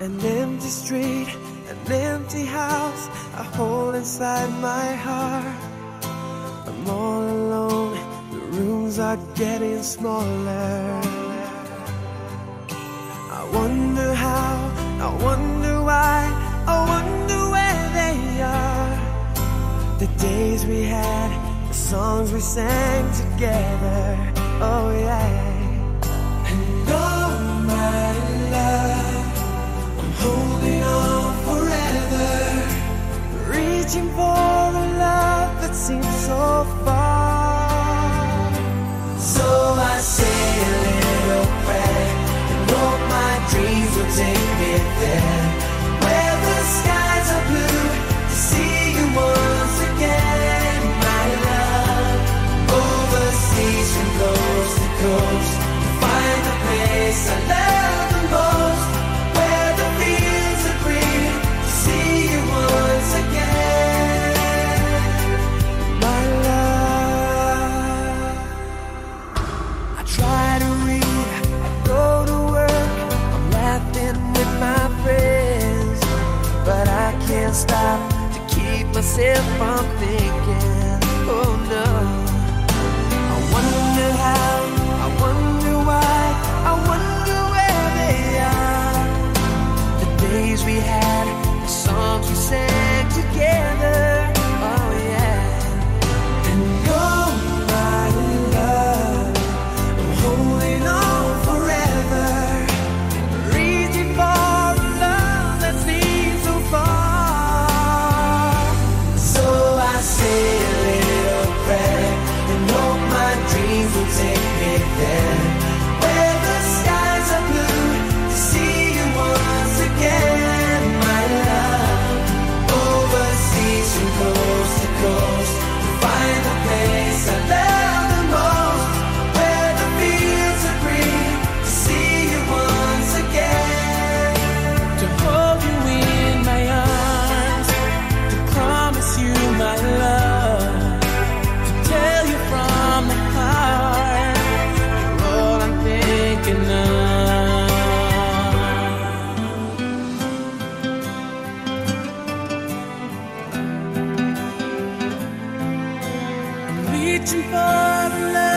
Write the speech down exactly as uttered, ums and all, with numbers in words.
An empty street, an empty house, a hole inside my heart. I'm all alone, the rooms are getting smaller. I wonder how, I wonder why, I wonder where they are. The days we had, the songs we sang together, oh yeah. And oh my love, I'm holding on forever, reaching for a love that seems so far. So I say a little prayer and hope my dreams will take me there, where the skies are blue, to see you once again, my love. Overseas from coast to coast, to find the place I love the most, where the fields are green, to see you once again, my love. I try to read, I go to work, I'm laughing with my friends, but I can't stop to keep myself from thinking, oh no. I wonder how, I wonder why, I wonder where they are. The days we had, the songs we sang together, oh yeah. And oh my love, I'm holding on forever, reaching for a love that seems so far. So I say a little prayer and hope my dreams will take me there, where the skies are blue, to see you once again, my love. Overseas from coast to coast, to find the place I love the most, where the fields are green, to see you once again, to hold you in my arms, to promise you my love, to tell you from the heart, you're all I'm thinking of. I'm reaching for love